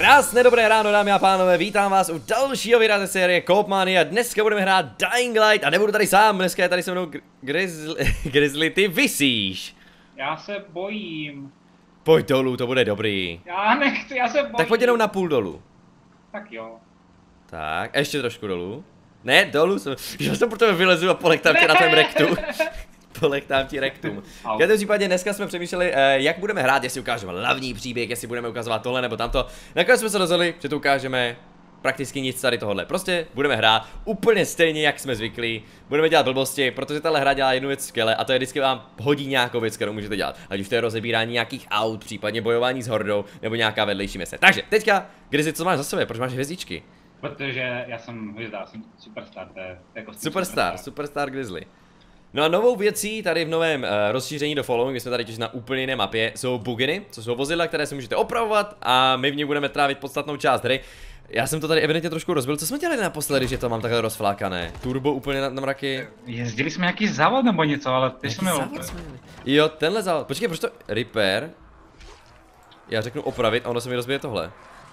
Krásné dobré ráno, dámy a pánové, vítám vás u dalšího videa ze série Coop Mania. Dneska budeme hrát Dying Light a nebudu tady sám, dneska je tady se mnou Grizzly, ty visíš. Já se bojím. Pojď dolů, to bude dobrý. Já nechci, já se bojím. Tak pojď jenom na půl dolů. Tak jo. Tak, ještě trošku dolů. Ne, dolů jsem, že jsem pro tebe vylezu a polektám tě na tvém rektu. Polektám ti rektum. V každém případě dneska jsme přemýšleli, jak budeme hrát, jestli ukážeme hlavní příběh, jestli budeme ukazovat tohle nebo tamto. Nakonec jsme se rozhodli, že to ukážeme prakticky nic tady tohle. Prostě budeme hrát úplně stejně, jak jsme zvyklí. Budeme dělat blbosti, protože tahle hra dělá jednu věc skvěle a to je vždycky vám hodí nějakou věc, kterou můžete dělat. Ať už to je rozebírání nějakých aut, případně bojování s hordou nebo nějaká vedlejší mise. Takže teďka, Grizzly, co máš za sebe? Proč máš hvězdičky? Protože já jsem hvězda, jsem superstar, to je jako Superstar Grizzly. No a novou věcí tady v novém rozšíření do Following, my jsme tady těž na úplně jiné mapě, jsou buginy, co jsou vozidla, které si můžete opravovat a my v ní budeme trávit podstatnou část hry. Já jsem to tady evidentně trošku rozbil, co jsme dělali naposledy, že to mám takhle rozflákané? Turbo úplně na mraky. Jezdili jsme nějaký závod nebo něco, ale ty jsme Jo, tenhle závod, počkej, proč to repair? Já řeknu opravit a ono se mi rozbije tohle.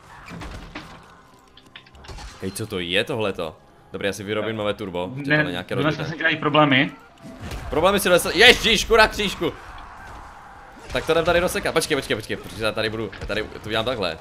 Hej, co to je tohleto? Dobrý, já si vyrobím nové turbo. Ne, dneska se dělají problémy. Problémy si donesl. Ježíšku na křížku! Tak to jdem tady rozsekat. Počkej, protože já tady budu, tady to udělám takhle.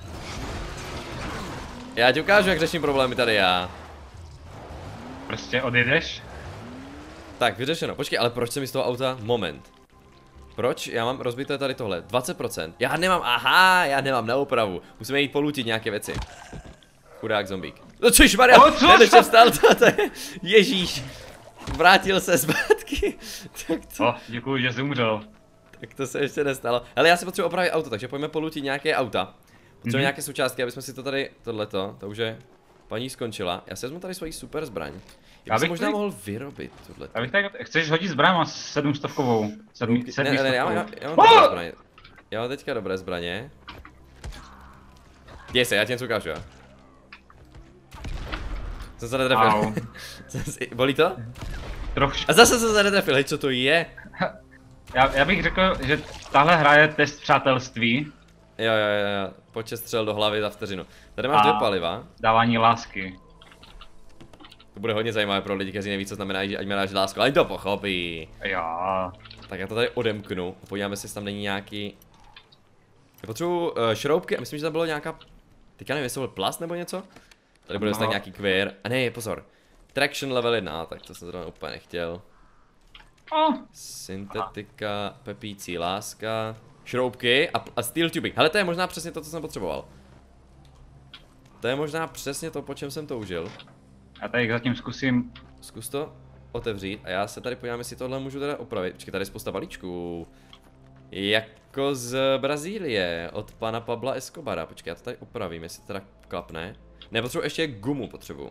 Já ti ukážu, jak řeším problémy tady já. Prostě odjedeš? Tak, vyřešeno. Počkej, ale proč se mi z toho auta? Moment. Proč? Já mám rozbité tady tohle. 20%. Já nemám na opravu. Musíme jít polutit nějaké věci. Chudák zombík. No cožmarja, ten ještě vstal, to je, ježíš. Vrátil se zpátky. Tak to... děkuji, že jsi umřel. Tak to se ještě nestalo. Ale já si potřebuji opravit auto, takže pojďme polutit nějaké auta. Potřebujeme nějaké součástky, aby jsme si to tady, tohleto, to už je, paní skončila. Já si vezmu tady svoji super zbraň. Já bych možná mohl vyrobit tohleto. Chceš hodit zbraň, mám 700kovou. Ne, já mám dobré zbraně. Já mám teďka dobré zbraně. Děj se, já ti něco ukážu, jo. Jsem se netrefil. Bolí to? Trošku. A zase jsem se netrefil, hej, co to je? Já bych řekl, že tahle hra je test přátelství. Jo, počet střel do hlavy za vteřinu. Tady máš 2 paliva. Dávání lásky. To bude hodně zajímavé pro lidi, kteří neví, co znamená, že ať mi dáš lásku, ale to pochopí. Jo. Tak já to tady odemknu a podíváme se, jestli tam není nějaký... Já potřebuji šroubky a myslím, že tam bylo nějaká... Teďka nevím, jestli to byl plast nebo něco? Tady bude dostat nějaký queer. A ne, pozor. Traction level 1, tak to jsem zrovna úplně nechtěl. Syntetika, pepící láska, šroubky a steel tubing. Hele, to je možná přesně to, co jsem potřeboval. To je možná přesně to, po čem jsem toužil. Já tady zatím zkusím. Zkus to otevřít a já se tady podívám, jestli tohle můžu teda opravit. Počkej, tady je spousta balíčků. Jako z Brazílie, od pana Pabla Escobara. Počkej, já to tady opravím, jestli to teda klapne. Ne, potřebuji ještě gumu, potřebuji.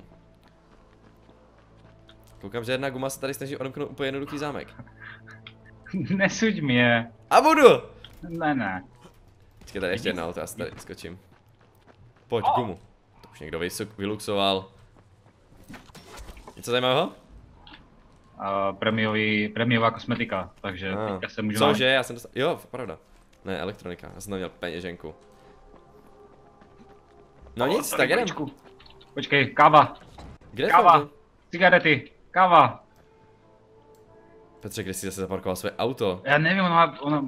Koukám, že jedna guma se tady snaží odemknout úplně jednoduchý zámek. Nesuď mě. A budu! Ne. Počkej, tady ještě jedna auto, já se tady skočím. Pojď, gumu. To už někdo vyluxoval. Něco zajímavého? Prémiová kosmetika, takže teďka se můžu... Cože, já jsem dostal... Jo, pravda. Ne, elektronika, já jsem neměl peněženku. No nic, tak jdem. Počkej, káva. Kde káva, cigarety, káva. Petře, kde jsi zase zaparkoval své auto? Já nevím, ono...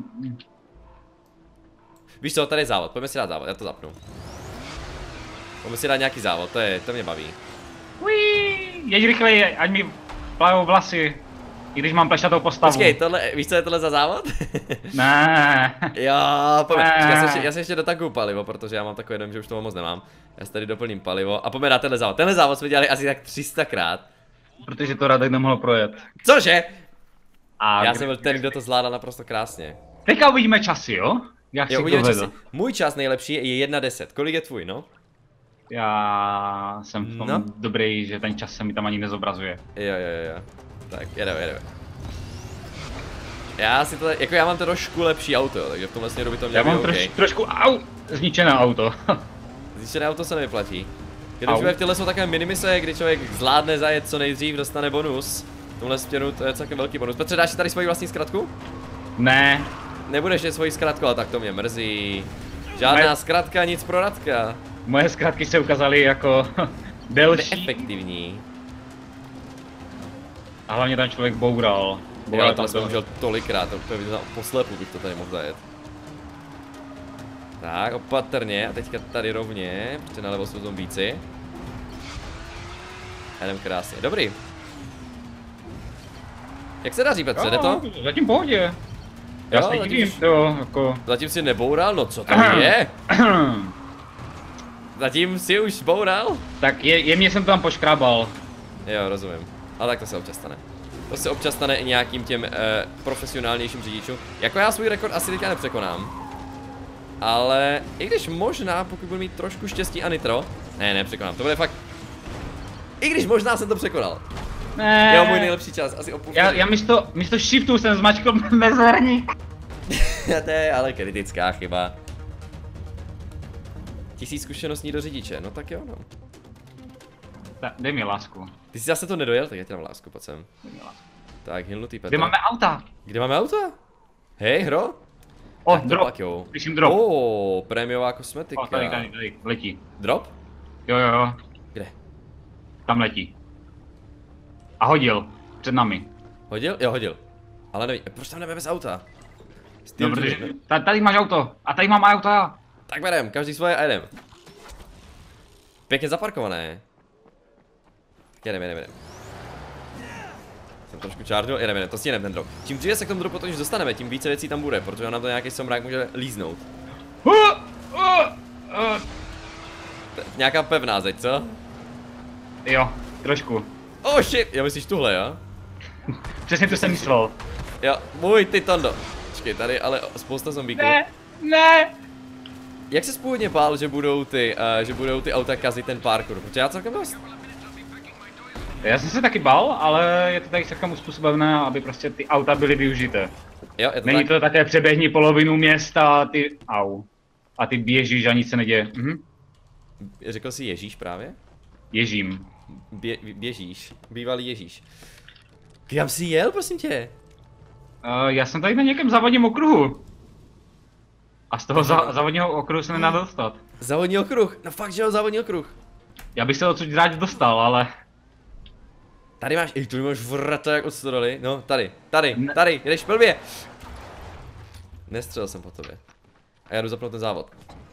Víš co, tady je závod, pojďme si dát závod, já to zapnu. Pojďme si dát nějaký závod, to mě baví. Jeď rychleji, ať mi plavou vlasy. I když mám plešatou postavu. Počkej, víš co je tohle za závod? Ne. Jo, pojďme, já si ještě dotankuju palivo, protože já mám takový dom, že už toho moc nemám. Já si tady doplním palivo a pojďme dát tenhle závod. Tenhle závod jsme dělali asi tak 300krát. Protože to Radek nemohl projet. Cože? Já jsem byl ten, kdo to zvládal naprosto krásně. Teďka uvidíme časy, jo? Jak si to vedl. Můj čas nejlepší je 1:10. Kolik je tvůj, no? Já jsem v tom dobrý, že ten čas se mi tam ani nezobrazuje. Jo. Tak, jedeme. Já si to, jako já mám trošku lepší auto, jo, takže v tomhle směru by to mělo být OK. Já mám trošku, zničené auto. Zničené auto se nevyplatí. Když v těle jsou takové minimise, kdy člověk zvládne zajet co nejdřív, dostane bonus. V tomhle směru to je celkem velký bonus. Petře, dáš si tady svoji vlastní zkratku? Ne. Nebudeš je svoji zkratku, ale tak to mě mrzí. Žádná zkratka, nic pro Radka. Moje zkratky se ukázaly jako delší. Neefektivní. A hlavně tam člověk boural. Jo, to jsem užil tolikrát, to úplně viděl poslepu, bych to tady mohl zajet. Tak, opatrně, a teďka tady rovně, protože nalevo jsou zombíci. Jdem krásně, dobrý. Jak se daří, Petře, jde to? Zatím pohodě. Já si divím, to jako... Zatím si neboural? No co to je? Zatím si už boural? Tak jemně jsem to tam poškrábal. Jo, rozumím. Ale tak to se občas stane. To se občas stane i nějakým těm profesionálnějším řidičům. Jako já svůj rekord asi teďka nepřekonám. Ale i když možná, pokud budu mít trošku štěstí a nitro. Ne, nepřekonám, to bude fakt. I když možná jsem to překonal. Ne. Jo, můj nejlepší čas, asi o půl. Já místo shiftu jsem zmačkl mezerník. To je ale kritická chyba. 1000 zkušeností do řidiče, no tak jo no. Dej mi lásku. Ty jsi zase to nedojel, tak já ti dám lásku, pojď sem. Dej mi lásku. Tak, hilnutý Petr. Kde máme auta? Kde máme auta? Hej, hro? O, Tak drop. pak jo. Slyším drop. Prémiová kosmetika. O, tady, letí. Drop? Jo. Kde? Tam letí. A hodil. Před nami. Hodil? Jo, hodil. Ale nevím, proč tam jdeme bez auta? No, protože tady máš auto. A tady mám auto já. Tak berem, každý svoje a jdem. Pěkně zaparkované. Jedem. Jsem trošku čárnul, jedem, to stihneme ten drop. Čím dříve se k tomu dropu totiž dostaneme, tím více věcí tam bude, protože nám to nějaký somrák může líznout. Nějaká pevná zeď, co? Jo, trošku. Oh shit, já myslíš tuhle, jo? Přesně to jsem myslel. Jo, můj ty Tondo. Počkej, tady ale spousta zombíků. Ne. Jak se původně bál, že budou ty auta kazit ten parkour? Protože já celkem dost. Já jsem se taky bál, ale je to tady celkem uspůsobené, aby prostě ty auta byly využité. Jo, je to Není tak. to také přeběhni polovinu města a ty... A ty běžíš a nic se neděje. Řekl jsi Ježíš právě? Ježím. Běžíš. Bývalý Ježíš. Kam jsi jel, prosím tě? Já jsem tady na nějakém závodním okruhu. A z toho závodního okruhu se nedá dostat. Závodní okruh, no fakt, že jo, závodní okruh. Já bych se odsud rád dostal, ale... Tady máš, tu máš vrata jak od stodoly. No, tady, jedeš blbě. Nestřelil jsem po tobě. A já jdu zapnout ten závod.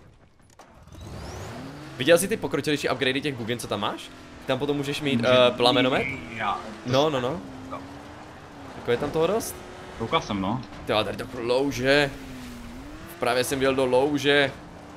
Viděl jsi ty pokročilejší upgradey těch bugin, co tam máš? Tam potom můžeš mít plamenomet? No. Jako je tam toho dost? Koukal jsem, no. Tyjo, tady takovou louže. Právě jsem jel do louže.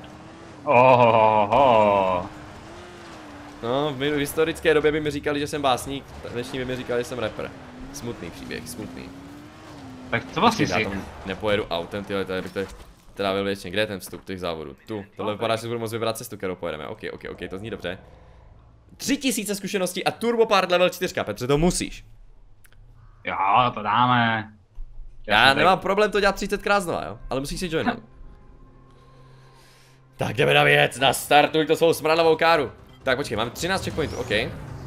Ohohoho. No, v historické době by mi říkali, že jsem básník, v dnešní by mi říkali, že jsem rapper. Smutný příběh, smutný. Tak co vlastně Já si? tam nepojedu autem, tyhle, tady bych to trávil většině. Kde je ten vstup těch závodů? Tu. Tohle vypadá, že budu moct vybrat cestu, kterou pojedeme. OK, to zní dobře. 3000 zkušeností a Turbo Part level 4, Petře, to musíš. Jo, to dáme. Já nemám problém to dělat 30krát znova, jo? Ale musíš si joinout. Tak jdeme na věc, nastartuj to svou smradlavou káru. Tak počkej, máme 13 checkpointů, OK.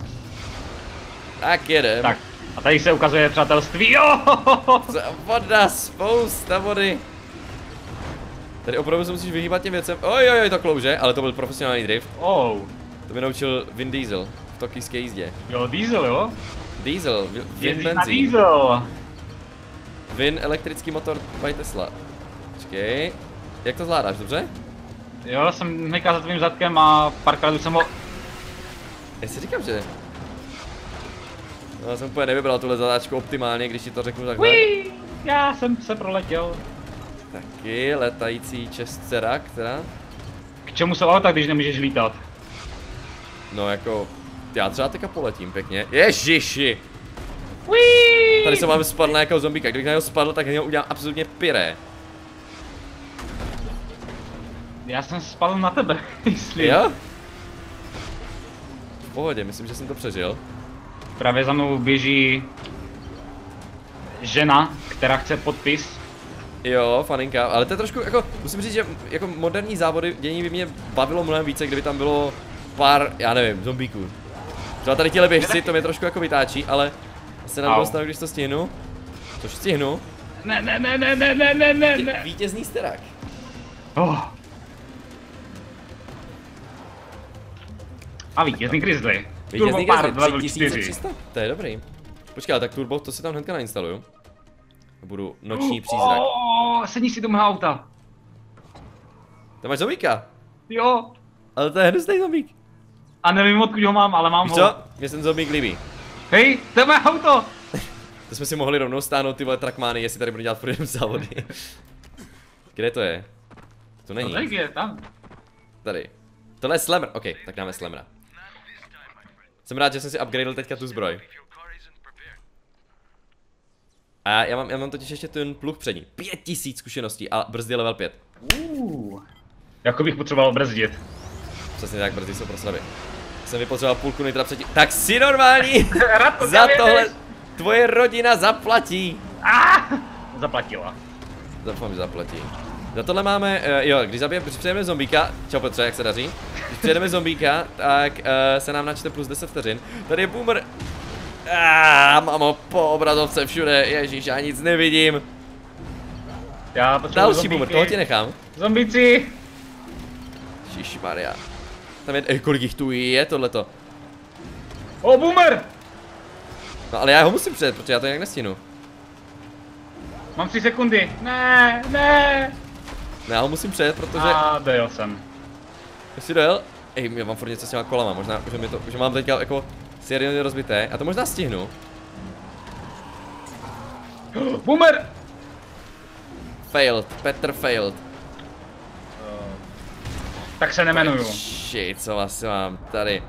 Tak jedem. Tak, a tady se ukazuje přátelství, jo! Voda, spousta vody. Tady opravdu se musíš vyhýbat těm věcem. Ojojoj, to klouže, ale to byl profesionální drift. Oh. To mi naučil Vin Diesel v tokijské jízdě. Jo, diesel, jo? Diesel, Vin na benzín. diesel. Vin elektrický motor by Tesla. Počkej, jak to zvládáš, dobře? Jo, jsem hejkal za tvým zadkem a párkrát už jsem ho... Já si říkám, že... No, já jsem úplně nevybral tuhle zadáčku optimálně, když ti to řeknu takhle. Uí, já jsem se proletěl. Taky letající čestcera, která... K čemu jsou auta, když nemůžeš lítat? No jako... Já třeba teďka poletím pěkně. Ježiši! Uí. Tady se máme spadl na nějakého zombíka, kdybych na něho spadl, tak na něho udělám absolutně piré. Já jsem spadl na tebe, myslím. Jo? V pohodě, myslím, že jsem to přežil. Právě za mnou běží... žena, která chce podpis. Jo, faninka, ale to je trošku jako, musím říct, že jako moderní závody dění by mě bavilo mnohem více, kdyby tam bylo pár, já nevím, zombíků. Třeba tady těhle běžci, to mě trošku jako vytáčí, ale se nám dostanu, když to stihnu. Což stihnu. Ne. Vítězný sterák. Oh. A vítězný Grizzly. Vítězný Turbo Power Grizzly, level 4. 3300, to je dobrý. Počkej, ale tak turbo, to si tam hnedka nainstaluju. Budu noční přízrak. Sedni si do mého auta. To máš zombíka. Jo. Ale to je hnusný zombík. A nevím, odkud ho mám, ale mám Víš ho. co? Mně se ten zombík líbí. Hej, to je moje auto. To jsme si mohli rovnou stáhnout ty vole trackmány, jestli tady budu dělat furt jenom závody. Kde to je? To není. No tady je, tam. Tady. Tohle je Slammer, ok, tak dáme Slammera. Jsem rád, že jsem si upgradeil teďka tu zbroj. A já mám totiž ještě ten pluh přední. 5000 zkušeností a brzdy level 5. Jako bych potřeboval brzdit. Přesně tak, brzdy jsou pro slabě. Jsem vypotřeboval půlku nitra předtím. Tak si normální! Radko, Za tohle tvoje rodina zaplatí. Zaplatila. Doufám, že zaplatí. Za tohle máme, jo, když přijedeme zombíka, čau Petře, jak se daří? Když přijedeme zombíka, tak se nám načte plus 10 vteřin. Tady je boomer. Mamo, po obrazovce všude, ježíš, já nic nevidím. Já potřebuji Další zombíky. boomer, toho ti nechám. Zombíci. Ježišmarja. Tam je, kolik jich tu je tohleto. Boomer! No ale já ho musím přijet, protože já to jinak nestihnu. Mám 3 sekundy. Ne. No, já ho musím přijet, protože... Dojel jsem. Jsi dojel? Já mám furt něco s těma kolama, možná, že mám teďka jako seriálně rozbité. A to možná stihnu. Boomer! Failed, Petr failed. Tak se nemenuju. Shit, co vlastně mám tady.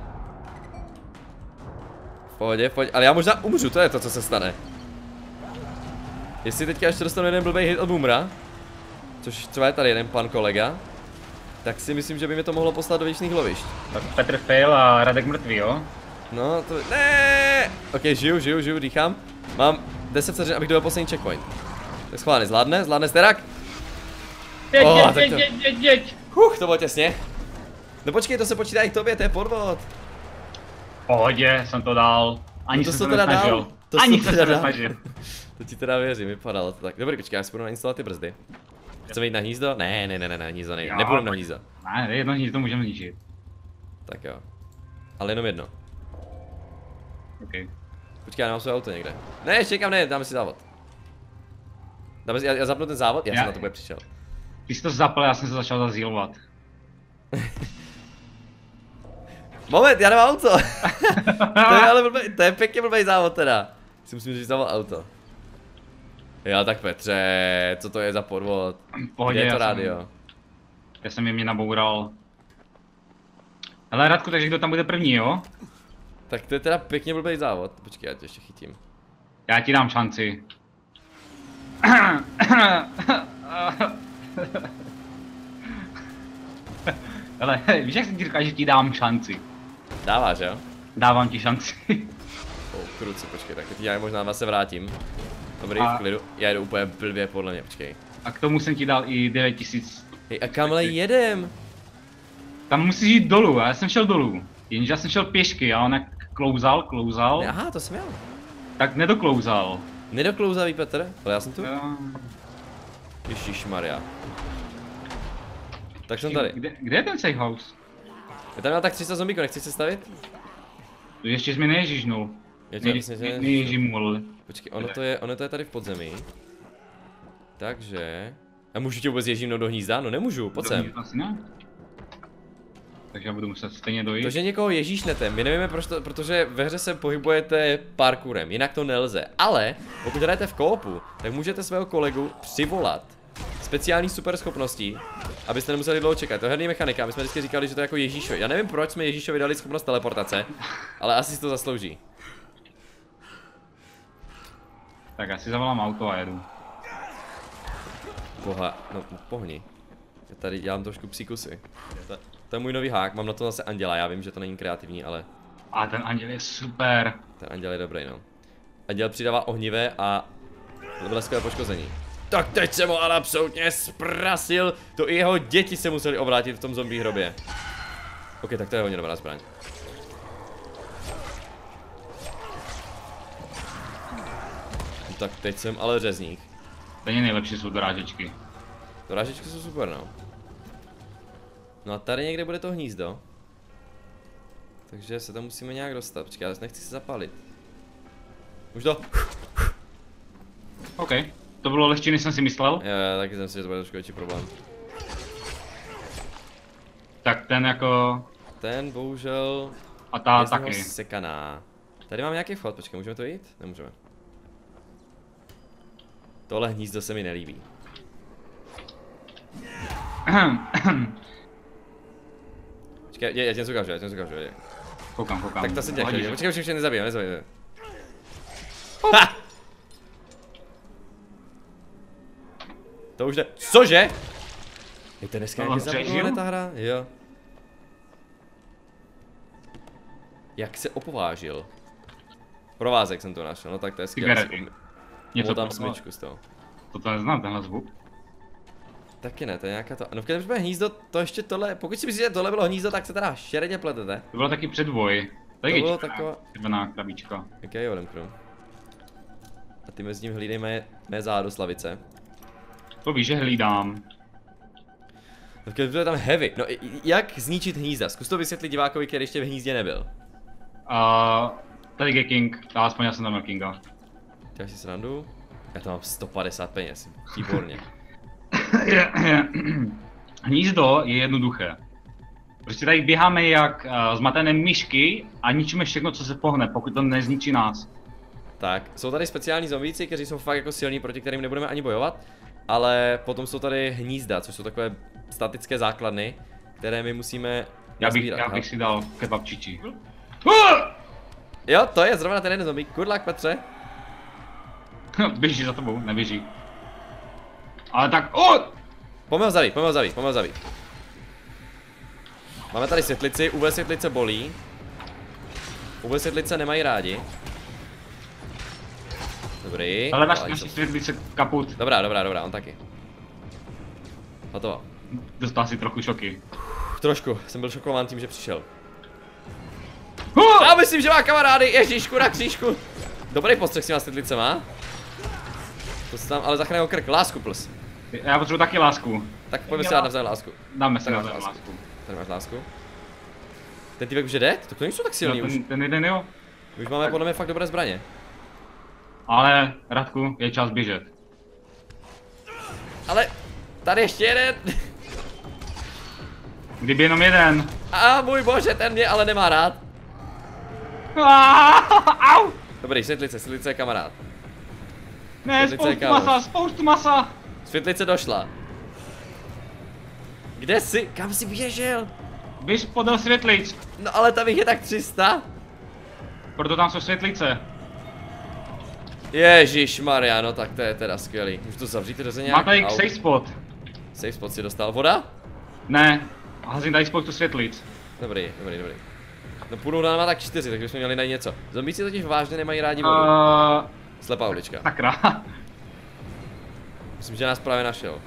Pohodě, pojď, ale já možná umřu, to je to, co se stane. Jestli teďka ještě dostanu jeden blbej hit od boomera, což třeba je tady jeden pan kolega, tak si myslím, že by mi to mohlo poslat do věčných lovišť. Tak Petr fail a Radek mrtvý, jo? No, to... Ne. Ok, žiju, dýchám. Mám 10 vteřin, abych dojel poslední checkpoint. Tak schválně, zvládne Sterak? Jeď. To bylo těsně. No počkej, to se počítá i k tobě, to je podvod. Pohodě, jsem to dal. Ani No jsem to nesnažil. Ani jsem se nesnažil. To ti teda věřím, vypadalo to tak. Dobrý, počkej, já si budu nainstalovat ty brzdy. Chceme jít na hnízdo? Ne, hnízdo nejde. Nepůjdem na hnízdo. Ne, jedno hnízdo můžeme zničit. Tak jo. Ale jenom jedno. Okay. Počkej, já nemám své auto někde. Ne, ještě někam ne, dáme si závod. Já zapnu ten závod, já jsem na to bude přišel. Ty jsi to zapl, já jsem se začal zazílovat. Moment, já nemám auto. To je ale blbej, to je pěkně blbej závod teda. Si musím říct závod auto. Jo, tak Petře, co to je za podvod? Pohodě, kde je to rádio? Já jsem mě naboural. Hele Radku, takže kdo tam bude první, jo? Tak to je teda pěkně blbej závod. Počkej, já tě ještě chytím. Já ti dám šanci. Hele, víš jak jsem ti říkal, že ti dám šanci? Dáváš, jo? Dávám ti šanci. Kruci, počkej, tak teď já možná se vrátím. Dobrý, v klidu. Já jdu úplně blbě podle mě, počkej. A k tomu jsem ti dal i 9000. Hej, a kamhle jedem? Tam musíš jít dolů, a já jsem šel dolů. Jenže já jsem šel pěšky a on jak klouzal. Aha, to jsem já. Tak nedoklouzal. Nedoklouzavý Petr, ale já jsem tu. Ježišmarja. Tak jsem tady. Kde je ten safe house? Je tam tak 300 zombíků, nechci se stavit? Ještě jsi mi neježíšnul. Neježímul. Počkej, ono to je tady v podzemí. Takže... A můžu tě vůbec ježímnout do hnízda? No nemůžu, pojď sem. Asi ne. Takže já budu muset stejně dojít. To, že někoho ježíšnete, my nevíme proč to, protože ve hře se pohybujete parkourem, jinak to nelze. Ale pokud hrajete v koopu, tak můžete svého kolegu přivolat speciální super schopností, abyste nemuseli dlouho čekat. To je herní mechanika, my jsme vždycky říkali, že to je jako Ježíšovi. Já nevím, proč jsme Ježíšovi dali schopnost teleportace, ale asi si to zaslouží. Tak já si zavolám auto a jedu. No pohni. Já tady dělám trošku psí kusy. To je můj nový hák, mám na to zase anděla, já vím, že to není kreativní, ale... A ten anděl je super. Ten anděl je dobrý, no. Anděl přidává ohnivé a bleskové poškození. Tak teď jsem ho ale absolutně zprasil, to i jeho děti se museli obrátit v tom zombie hrobě. Ok, tak to je hodně dobrá zbraň. Tak teď jsem ale řezník. Stejně nejlepší jsou dorážečky. Dorážečky jsou super, no. No a tady někde bude to hnízdo. Takže se tam musíme nějak dostat. Počkej, já nechci se zapálit. Už to? OK. To bylo lehčí, než jsem si myslel. Jo, taky jsem si, že to bude trošku větší problém. Tak ten jako... Ten bohužel... A ta je z něho taky. sekaná. Tady mám nějaký vchod, počkej, můžeme to jít? Nemůžeme. Tohle hnízdo se mi nelíbí. Počkej, já tě něco ukážu, Koukám. Tak to se děje, Pohodíš. počkej, nezabijeme. Ha! To už jde, cože? Je to dneska nějaký zabudované ta hra? Jo. Jak se opovážil? Provázek jsem to našel, no tak to je skvělé. Něco tam smyčku z toho. To neznám, tenhle zvuk. Taky ne, to je nějaká to. No v každém případě hnízdo, to ještě tohle, pokud si myslíte, že tohle bylo hnízdo, tak se teda šeredě pletete. To bylo taky předvoj. To bylo taková... červená krabička. Ok, jo, odemknu. A ty mezi ním hlídej mé zádu slavice. To víš, že hlídám. No v každém případě tam heavy. No jak zničit hnízda? Zkus to vysvětlit divákovi, který ještě v hnízdě nebyl. Tady je King, aspoň já jsem tam měl Kinga. Děláš si srandu? Já to mám 150 peněz, výborně. Hnízdo je jednoduché. Prostě tady běháme jak zmatené myšky a ničíme všechno, co se pohne, pokud to nezničí nás. Tak, jsou tady speciální zombíci, kteří jsou fakt jako silní, proti kterým nebudeme ani bojovat. Ale potom jsou tady hnízda, což jsou takové statické základny, které my musíme nazbírat. Já bych si dal kebabčiči. Jo, to je zrovna ten jeden zombík. Good luck, Petře. Běží za tebou, neběží. Ale tak, Pojďme ho zabít. Máme tady světlici, UV světlice bolí. UV světlice nemají rádi. Dobrý. ale naši světlice kaput. Dobrá, on taky. Hotovo. Dostal si trochu šoky. Trošku, jsem byl šokován tím, že přišel. Já myslím, že má kamarády, ježíšku na křížku. Dobrý postřeh s těma světlicema. To se tam ale zachránil krk, lásku plus. Já potřebuji taky lásku. Tak pojďme si dát navzájem lásku. Dáme si navzájem lásku. Tady máš lásku. Ten týpek už je dead? To nejsou tak silný už. Ten jeden jo. Už máme podle mě fakt dobré zbraně. Ale, Radku, je čas běžet. Ale, tady ještě jeden. Kdyby jenom jeden. A můj bože, ten mě ale nemá rád. Au! Dobrý, světlice je kamarád. Ne, spoustu masa. Světlice došla. Kde jsi? Kam jsi běžel? Běž podél světlic. No ale tam jich je tak 300. Proto tam jsou světlice. Ježišmarja, no tak to je teda skvělý. Můžu to zavřít ty nějak? Má tady safe spot. Safe spot si dostal. Voda? Ne, házím tady spoustu světlic. Dobrý. No půl má tak 4, takže bychom měli najít něco. Zombíci totiž vážně nemají rádi vodu. Slepá ulička. Sakra. Myslím, že nás právě našel.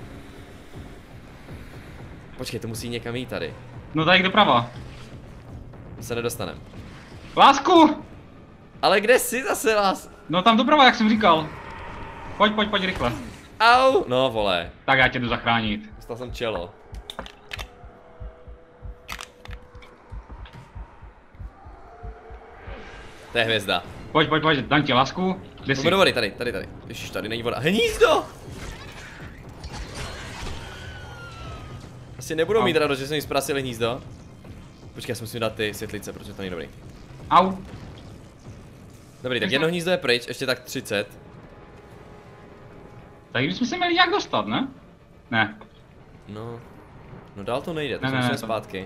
Počkej, to musí někam jít tady. No tady doprava. Se nedostanem. Lásku! Ale kde jsi zase vás? No tam doprava, jak jsem říkal. Pojď rychle. Au! No vole. Tak já tě jdu zachránit. Dostal jsem čelo. To je hvězda. Pojď, dám ti lásku. Kde jsi? Do vody, tady. Ježiš, tady není voda. Hnízdo! Asi nebudou mít radost, že jsme jim zprasili hnízdo. Počkej, já si musím dát ty světlice, protože to není dobrý. Au. Dobrý, tak jedno hnízdo je pryč, ještě tak 30. Tak bychom se měli nějak dostat, ne? Ne. No dál to nejde, tak musíme zpátky.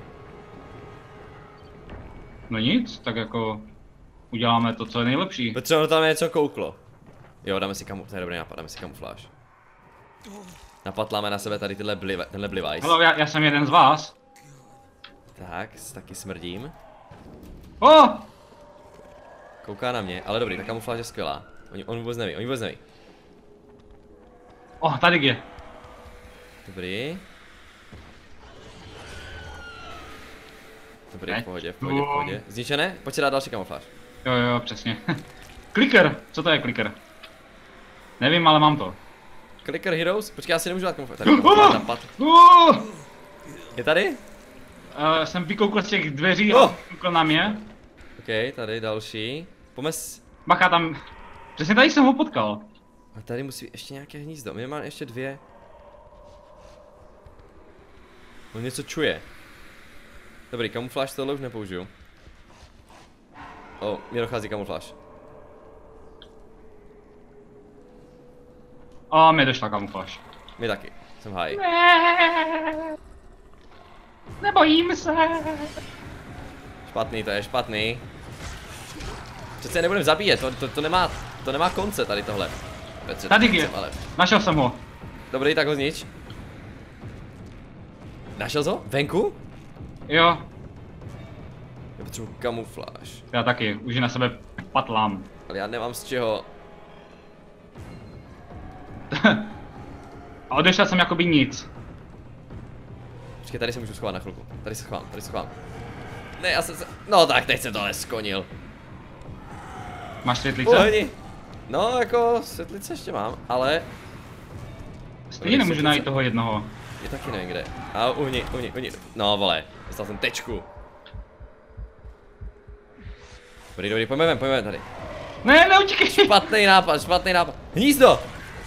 No nic, tak jako uděláme to, co je nejlepší. Petře, ono tam je něco kouklo. Jo, dáme si to je dobrý nápad, dáme si kamufláž. Napatláme na sebe tady tenhle blivajs. Hello, já jsem jeden z vás. Tak, taky smrdím. Oh! Kouká na mě, ale dobrý, ta kamufláž je skvělá. On vůbec neví. Tady je. Dobrý. Dobrý, v pohodě. Zničené? Pojď si dát další kamufláž. Jo, přesně. Clicker! Co to je clicker? Nevím, ale mám to. Clicker Heroes? Počkej, já si nemůžu dát kamufláž. Tady, napad. Je tady? Jsem vykoukl z těch dveří a vykoukl na mě. OK, tady další. Bacha, tam... Přesně tady jsem ho potkal. A tady musí ještě nějaké hnízdo. Minimálně ještě 2. On něco čuje. Dobrý, kamufláž tohle už nepoužiju. Mně dochází kamufláž. A mě došla kamufláž. My taky, jsem high. Ne, nebojím se. Špatný, to je špatný. Přece nebudeme zabíjet, to nemá konce tady tohle. Tady je, našel jsem ho. Dobrý, tak ho znič. Našel jsi ho? Venku? Jo. Já potřebuji kamufláž. Já taky, už na sebe patlám. Ale já nemám z čeho. A odešel jsem jakoby nic. Počkej, tady se můžu schovat na chvilku. Tady se schovám. Ne, já jsem se... No tak, teď jsem to neskonil. Máš světlice? No, jako světlice ještě mám, ale... Stejně nemůžu najít toho jednoho. Je taky nevím kde. A uhni. No vole, dostal jsem tečku. Dobrý, pojďme tady. Ne, neutíkej! Špatný nápad. Hnízdo!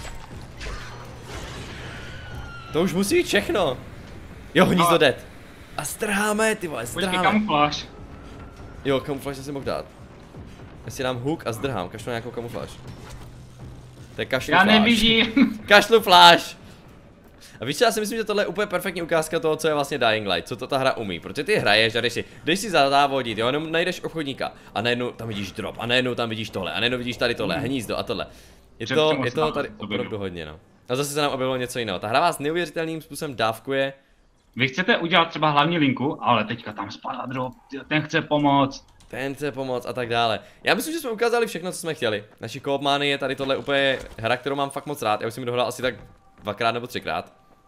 To už musí být všechno. Jo, hnízdo dead. A strháme, ty vole, Počkej, kamufláž. Jo, kamufláž jsem si mohl dát. Já si dám hook a zdrhám, kašlu nějakou kamufláž. To je kašlufláž. Já nevidím. Kašlufláž! A víš, já si myslím, že tohle je úplně perfektní ukázka toho, co je vlastně Dying Light, co to ta hra umí. Protože ty hraješ a jdeš si zadávodit, jo, jenom najdeš obchodníka a najednou tam vidíš drop, a najednou tam vidíš tohle, a najednou vidíš tady tohle, hnízdo a tohle. Je to tady opravdu hodně, no. A zase se nám objevilo něco jiného. Ta hra vás neuvěřitelným způsobem dávkuje. Vy chcete udělat třeba hlavní linku, ale teďka tam spadá drop, ten chce pomoct. A tak dále. Já myslím, že jsme ukázali všechno, co jsme chtěli. Naši koopmány je tady tohle úplně hra, kterou mám fakt moc rád. Já už jsem ji dohrál asi tak 2x nebo 3x.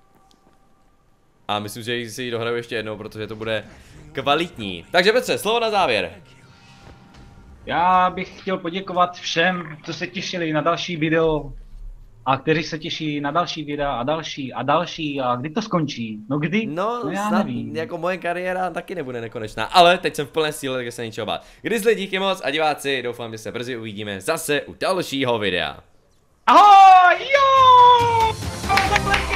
A myslím, že si ji dohraju ještě jednou, protože to bude kvalitní. Takže Petře, slovo na závěr. Já bych chtěl poděkovat všem, co se těšili na další video. A kteří se těší na další videa a další a kdy to skončí? No kdy? No já snad, nevím. jako moje kariéra taky nebude nekonečná, ale teď jsem v plné síle, takže se ničeho bát. Grizzly, díky moc a diváci, doufám, že se brzy uvidíme zase u dalšího videa. Ahoj, jo!